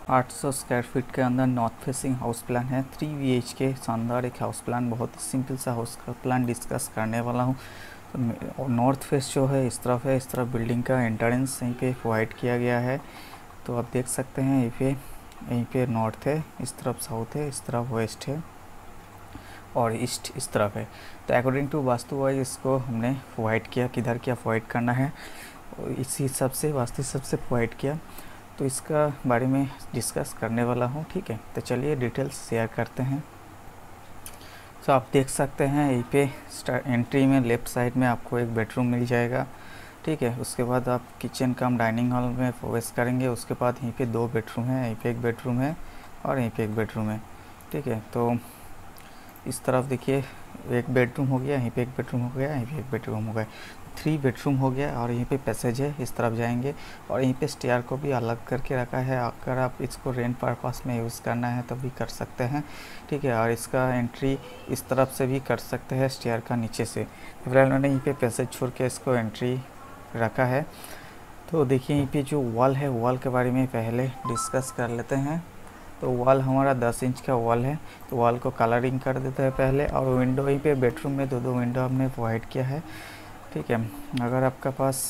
800 square feet के अंदर north facing house plan है। 3 BHK शानदार एक हाउस प्लान, बहुत ही सिंपल सा हाउस का प्लान डिस्कस करने वाला हूँ। तो नॉर्थ फेस जो है इस तरफ है, इस तरफ बिल्डिंग का एंट्रेंस यहीं पे प्रोवाइड किया गया है। तो आप देख सकते हैं यहीं पे नॉर्थ है, इस तरफ साउथ है, इस तरफ वेस्ट है और ईस्ट इस तरफ है। तो अकॉर्डिंग टू वास्तु वाइज इसको हमने प्रोवाइड किया, किधर क्या प्रोवाइड करना है इसी हिसाब से वास्तु हिसाब से प्रोवाइड किया। तो इसका बारे में डिस्कस करने वाला हूँ, ठीक है। तो चलिए डिटेल्स शेयर करते हैं। तो आप देख सकते हैं यहीं पे एंट्री में लेफ़्ट साइड में आपको एक बेडरूम मिल जाएगा, ठीक है। उसके बाद आप किचन कम डाइनिंग हॉल में प्रवेश करेंगे। उसके बाद यहीं पे 2 बेडरूम है, यहीं पे एक बेडरूम है और यहीं पे एक बेडरूम है, ठीक है। तो इस तरफ देखिए एक बेडरूम हो गया, यहीं पे एक बेडरूम हो गया, यहीं पे एक बेडरूम हो गया, 3 बेडरूम हो गया। और यहीं पे पैसेज है, इस तरफ जाएंगे और यहीं पे स्टेयर को भी अलग करके रखा है। अगर आप इसको रेंट पर्पस में यूज़ करना है तो भी कर सकते हैं, ठीक है। और इसका एंट्री इस तरफ से भी कर सकते हैं स्टेयर का नीचे से। फिलहाल मैंने यहीं पे पैसेज छोड़ के इसको एंट्री रखा है। तो देखिए यहीं पे जो वॉल है, वॉल के बारे में पहले डिस्कस कर लेते हैं। तो वॉल हमारा 10 इंच का वॉल है। तो वॉल को कलरिंग कर देते हैं पहले। और विंडो यहीं पे बेडरूम में 2 विंडो हमने प्रोवाइड किया है, ठीक है। अगर आपका पास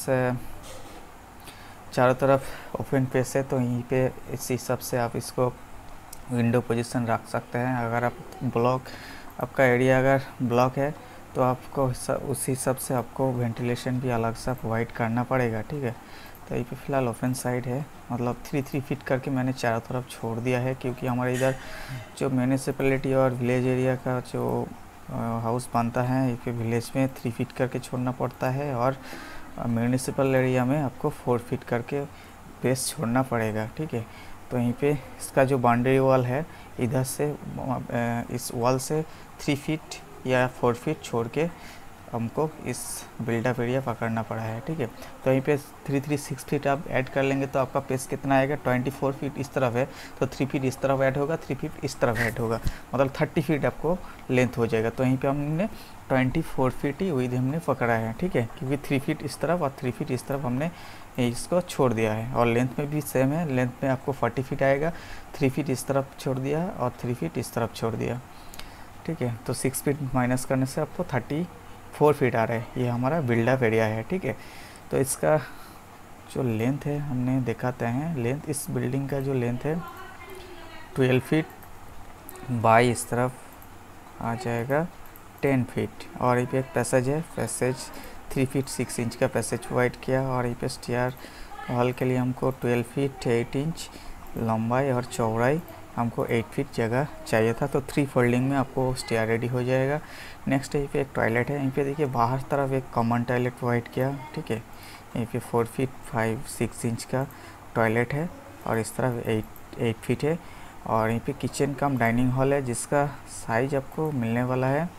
चारों तरफ ओपन स्पेस है तो यहीं पे इस हिसाब से आप इसको विंडो पोजीशन रख सकते हैं। अगर आप आपका एरिया अगर ब्लॉक है तो आपको उस हिसाब से आपको वेंटिलेशन भी अलग सा प्रोवाइड करना पड़ेगा, ठीक है। तो यहीं पे फ़िलहाल ओपन साइड है, मतलब 3 फीट करके मैंने चारों तरफ छोड़ दिया है, क्योंकि हमारे इधर जो म्यूनिसिपैलिटी और विलेज एरिया का जो हाउस बनता है यहीं पे विलेज में 3 फीट करके छोड़ना पड़ता है और म्यूनिसिपल एरिया में आपको 4 फीट करके बेस छोड़ना पड़ेगा, ठीक है। तो यहीं पे इसका जो बाउंड्री वॉल है इधर से इस वॉल से 3 फीट या 4 फीट छोड़ के हमको इस बिल्डअप एरिया पकड़ना पड़ा है, ठीक है। तो यहीं पे 6 फीट आप ऐड कर लेंगे तो आपका पेस कितना आएगा, 24 फीट इस तरफ है तो 3 फीट इस तरफ ऐड होगा, 3 फीट इस तरफ ऐड होगा, मतलब 30 फीट आपको लेंथ हो जाएगा। तो यहीं पे हमने 24 फीट ही विड्थ हमने पकड़ा है, ठीक है, क्योंकि 3 फीट इस तरफ और 3 फीट इस तरफ हमने इसको छोड़ दिया है। और लेंथ में भी सेम है, लेंथ में आपको 40 फीट आएगा, 3 फीट इस तरफ छोड़ दिया और 3 फीट इस तरफ छोड़ दिया, ठीक है। तो 6 फीट माइनस करने से आपको 34 फीट आ रहा है। ये हमारा बिल्डअप एरिया है, ठीक है। तो इसका जो लेंथ है हमने दिखाते हैं। लेंथ इस बिल्डिंग का जो लेंथ है 12 फीट बाई इस तरफ आ जाएगा 10 फीट। और ये पे एक पैसेज है, पैसेज 3 फीट 6 इंच का पैसेज प्रोवाइड किया। और ये पे स्टेयर हॉल के लिए हमको 12 फीट 8 इंच लंबाई और चौड़ाई हमको 8 फीट जगह चाहिए था। तो 3 फोल्डिंग में आपको स्टेयर रेडी हो जाएगा। नेक्स्ट यहीं पे एक टॉयलेट है। यहीं पे देखिए बाहर तरफ एक कॉमन टॉयलेट प्रोवाइड किया, ठीक है। यहीं पे 4 फीट 5-6 इंच का टॉयलेट है और इस तरफ 8 फीट है। और यहीं पे किचन कम डाइनिंग हॉल है जिसका साइज आपको मिलने वाला है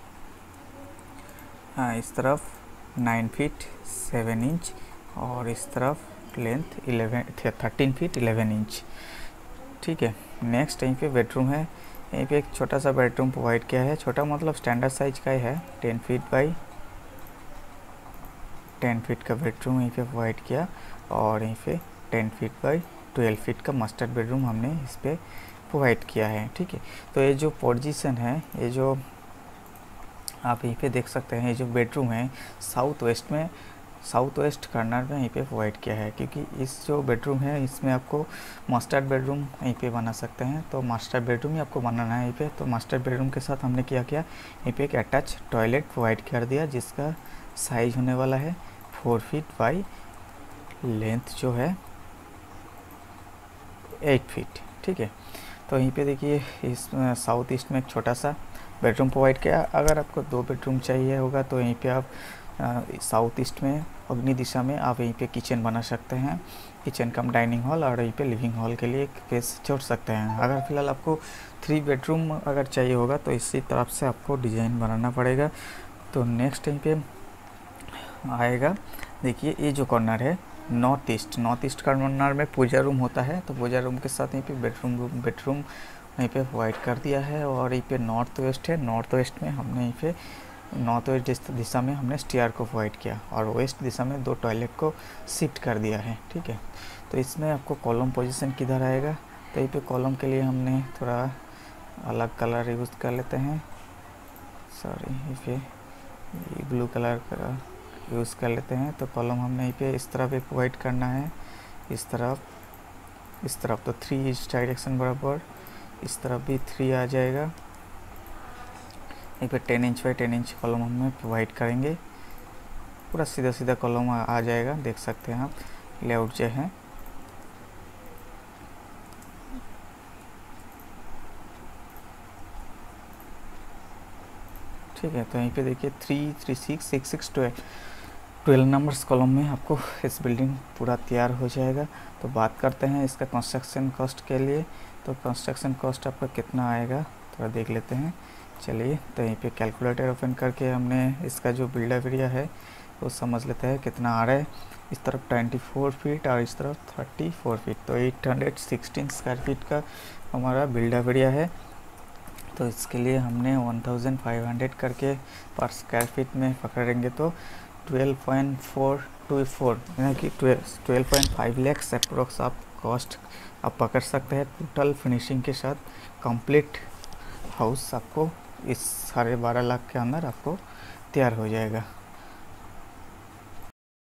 इस तरफ 9 फीट 7 इंच और इस तरफ लेंथ 13 फीट 11 इंच, ठीक है। नेक्स्ट यहीं पे बेडरूम है। यहीं पे एक छोटा सा बेडरूम प्रोवाइड किया है, छोटा मतलब स्टैंडर्ड साइज का ही है, 10 फीट बाई 10 फीट का बेडरूम यहीं पे प्रोवाइड किया। और यहीं पे 10 फीट बाई 12 फीट का मास्टर बेडरूम हमने इस पर प्रोवाइड किया है, ठीक है। तो ये जो पोजीशन है, ये जो आप यहीं पे देख सकते हैं, ये जो बेडरूम है साउथ वेस्ट कॉर्नर में यहीं पे प्रोवाइड किया है, क्योंकि इस जो बेडरूम है इसमें आपको मास्टर बेडरूम यहीं पे बना सकते हैं। तो मास्टर बेडरूम ही आपको बनाना है यहीं पे। तो मास्टर बेडरूम के साथ हमने क्या किया, यहीं पे एक अटैच टॉयलेट प्रोवाइड कर दिया जिसका साइज होने वाला है 4 फीट बाई लेंथ जो है 8 फीट, ठीक है। तो यहीं पे देखिए इस साउथ ईस्ट में एक छोटा सा बेडरूम प्रोवाइड किया। अगर आपको 2 बेडरूम चाहिए होगा तो यहीं पे आप साउथ ईस्ट में अग्नि दिशा में आप यहीं पे किचन बना सकते हैं, किचन कम डाइनिंग हॉल, और यहीं पे लिविंग हॉल के लिए एक स्पेस छोड़ सकते हैं। अगर फ़िलहाल आपको 3 बेडरूम अगर चाहिए होगा तो इसी तरफ से आपको डिज़ाइन बनाना पड़ेगा। तो नेक्स्ट यहीं पे आएगा, देखिए ये जो कॉर्नर है नॉर्थ ईस्ट कॉर्नर में पूजा रूम होता है। तो पूजा रूम के साथ यहीं पे बेडरूम यहीं पे प्रोवाइड कर दिया है। और यहीं पे नॉर्थ वेस्ट है, नॉर्थ वेस्ट में हमने यहीं पे नॉर्थ वेस्ट दिशा में हमने स्टेयर को प्रोवाइड किया और वेस्ट दिशा में 2 टॉयलेट को शिफ्ट कर दिया है, ठीक है। तो इसमें आपको कॉलम पोजीशन किधर आएगा, तो यहाँ पे कॉलम के लिए हमने थोड़ा अलग कलर यूज़ कर लेते हैं, सॉरी यहाँ पे ये ब्लू कलर का यूज़ कर लेते हैं। तो कॉलम हमने यहाँ पे इस तरफ एक प्रोवाइड करना है, इस तरफ तो 3 इस डायरेक्शन बराबर, इस तरफ भी 3 आ जाएगा। यहाँ पे 10 इंच बाई 10 इंच कॉलम हमें प्रोवाइड करेंगे, पूरा सीधा सीधा कॉलम आ जाएगा, देख सकते हैं आप लेआउट जो है। ठीक है, तो यहीं पे देखिए 3, 3, 6, 6, 6, 12 नंबर्स कॉलम में आपको इस बिल्डिंग पूरा तैयार हो जाएगा। तो बात करते हैं इसका कंस्ट्रक्शन कॉस्ट के लिए। तो कंस्ट्रक्शन कॉस्ट आपका कितना आएगा थोड़ा देख लेते हैं। चलिए, तो यहीं पे कैलकुलेटर ओपन करके हमने इसका जो बिल्डअप एरिया है वो समझ लेते हैं कितना आ रहा है। इस तरफ 24 फीट और इस तरफ 34 फीट, तो 816 स्क्वायर फीट का हमारा बिल्डअप एरिया है। तो इसके लिए हमने 1500 करके पर स्क्वायर फीट में पकड़ेंगे तो 12.424 यानी कि 12.5 लाख अप्रोक्स आप कॉस्ट आप पकड़ सकते हैं। टोटल फिनिशिंग के साथ कंप्लीट हाउस आपको इस 12.5 लाख के अंदर आपको तैयार हो जाएगा।